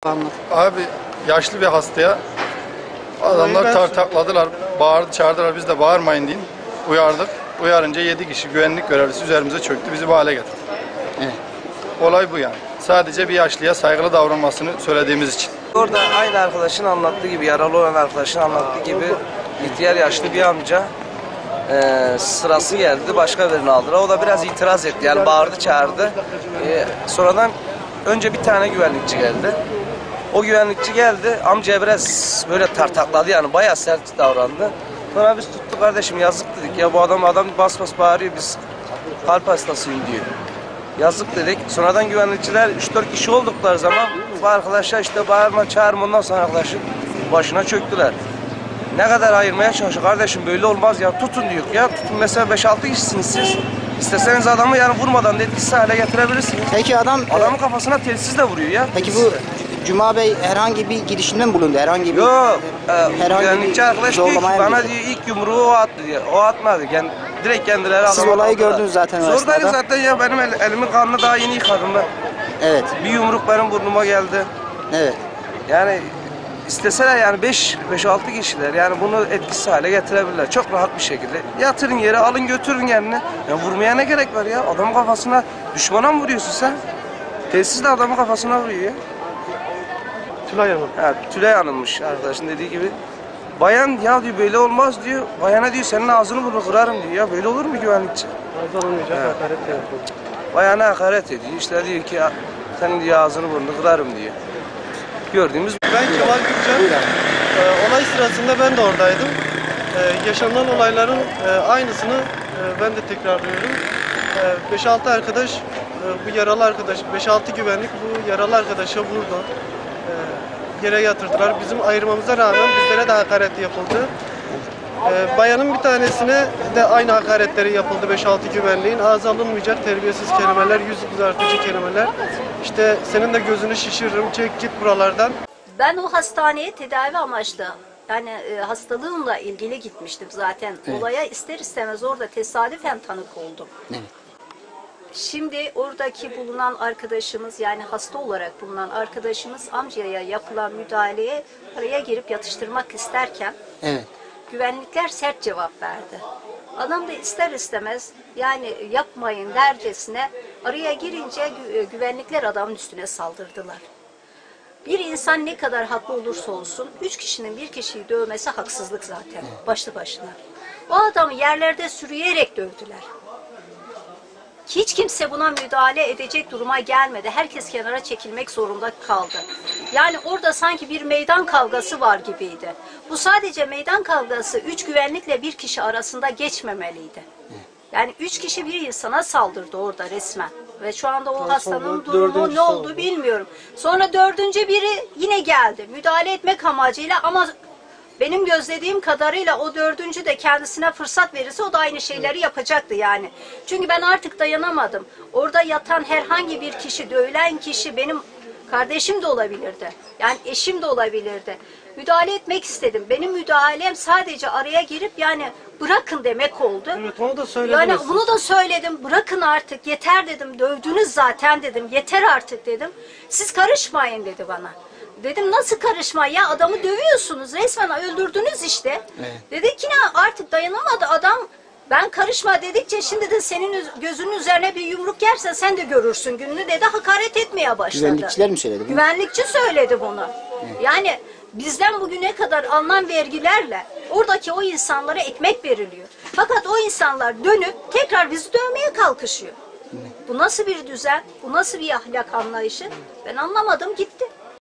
Anladım. Abi yaşlı bir hastaya adamlar tartakladılar, bağırdı, çağırdılar. Biz de bağırmayın deyin. Uyardık. Uyarınca 7 kişi güvenlik görevlisi üzerimize çöktü. Bizi bu hale getirdi. Evet. Olay bu yani. Sadece bir yaşlıya saygılı davranmasını söylediğimiz için. Orada aynı arkadaşın anlattığı gibi, yaralı olan arkadaşın anlattığı gibi ihtiyar yaşlı bir amca sırası geldi, başka birini aldılar. O da biraz itiraz etti, yani bağırdı, çağırdı. Sonradan önce bir tane güvenlikçi geldi. O güvenlikçi geldi, amcaya biraz böyle tartakladı, yani bayağı sert davrandı. Sonra biz tuttuk, kardeşim yazık dedik ya, bu adam bas bas bağırıyor, biz kalp hastasıyım diyor. Yazık dedik. Sonradan güvenlikçiler 3-4 kişi oldukları zaman bu arkadaşlar işte bağırma çağırma, ondan sonra arkadaşın başına çöktüler. Ne kadar ayırmaya çalışıyor, kardeşim böyle olmaz ya, tutun diyor ya, tutun mesela 5-6 kişisiniz siz. İsteseniz adamı yani vurmadan da etkisiz hale getirebilirsiniz. Peki adamın kafasına telsizle vuruyor ya. Peki bu Cuma Bey herhangi bir girişimde mi bulundu? Herhangi bir Yok. Güvenlikçi Arkadaş diyor ki bana diyor ilk yumruğu o attı diyor. O atmadı. Direkt kendileri Siz olayı gördünüz zaten o esnada. esnada. Zaten ya, benim elimin kanını daha yeni yıkadım ben. Evet. Bir yumruk benim burnuma geldi. Evet. Yani isteseler yani 5-6 kişiler yani bunu etkisiz hale getirebilirler. Çok rahat bir şekilde. Yatırın yere, alın götürün kendini. Ya vurmaya ne gerek var ya? Adamın kafasına, düşmana mı vuruyorsun sen? Telsizle adamın kafasına vuruyor ya. Tülay Hanım. Ha, Tülay Hanım'mış arkadaşın dediği gibi. Bayan ya diyor böyle olmaz diyor. Bayana diyor senin ağzını burnunu kırarım diyor. Ya böyle olur mu güvenlikçi? Ağzı olmayacak, hakaret yapıyor. Bayana hakaret ediyor. İşte diyor ki senin diyor ağzını burnunu kırarım diyor. Gördüğümüz. Ben Kemal Gürcan. Olay sırasında ben de oradaydım. Yaşanan olayların aynısını ben de tekrarlıyorum. 5-6 arkadaş, bu yaralı arkadaş, 5-6 güvenlik bu yaralı arkadaşa vurdu. Yere yatırdılar. Bizim ayırmamıza rağmen bizlere de hakaret yapıldı. Bayanın bir tanesine de aynı hakaretleri yapıldı 5-6 güvenliğin. Ağza alınmayacak terbiyesiz kelimeler, yüz kızartıcı kelimeler. İşte senin de gözünü şişiririm, çek git buralardan. Ben o hastaneye tedavi amaçlı, yani hastalığımla ilgili gitmiştim zaten. Evet. Olaya ister istemez orada tesadüfen tanık oldum. Evet. Şimdi oradaki bulunan arkadaşımız, yani hasta olarak bulunan arkadaşımız amcaya yapılan müdahaleye araya girip yatıştırmak isterken evet, güvenlikler sert cevap verdi. Adam da ister istemez yani yapmayın dercesine araya girince güvenlikler adamın üstüne saldırdılar. Bir insan ne kadar haklı olursa olsun 3 kişinin bir kişiyi dövmesi haksızlık zaten başlı başına. O adamı yerlerde sürüyerek dövdüler. Hiç kimse buna müdahale edecek duruma gelmedi. Herkes kenara çekilmek zorunda kaldı. Yani orada sanki bir meydan kavgası var gibiydi. Bu sadece meydan kavgası 3 güvenlikle bir kişi arasında geçmemeliydi. Yani 3 kişi bir insana saldırdı orada resmen. Ve şu anda o hastanın durumu ne oldu bilmiyorum. Sonra 4. biri yine geldi. Müdahale etmek amacıyla ama benim gözlediğim kadarıyla o 4. de kendisine fırsat verirse o da aynı şeyleri yapacaktı yani. Çünkü ben artık dayanamadım. Orada yatan herhangi bir kişi, dövülen kişi benim kardeşim de olabilirdi. Yani eşim de olabilirdi. Müdahale etmek istedim. Benim müdahalem sadece araya girip yani bırakın demek oldu. Evet, onu da söylediniz. Yani bunu da söyledim. Bırakın artık, yeter dedim. Dövdünüz zaten dedim. Yeter artık dedim. Siz karışmayın dedi bana. Dedim nasıl karışma ya, adamı dövüyorsunuz, resmen öldürdünüz işte. Evet. Dedi ki ne, artık dayanamadı adam, ben karışma dedikçe şimdi de senin gözünün üzerine bir yumruk yersen sen de görürsün gününü dedi, hakaret etmeye başladı. Güvenlikçiler mi söyledi bunu? Güvenlikçi söyledi bunu. Evet. Yani bizden bugüne kadar alınan vergilerle oradaki o insanlara ekmek veriliyor. Fakat o insanlar dönüp tekrar bizi dövmeye kalkışıyor. Evet. Bu nasıl bir düzen, bu nasıl bir ahlak anlayışı, ben anlamadım gitti.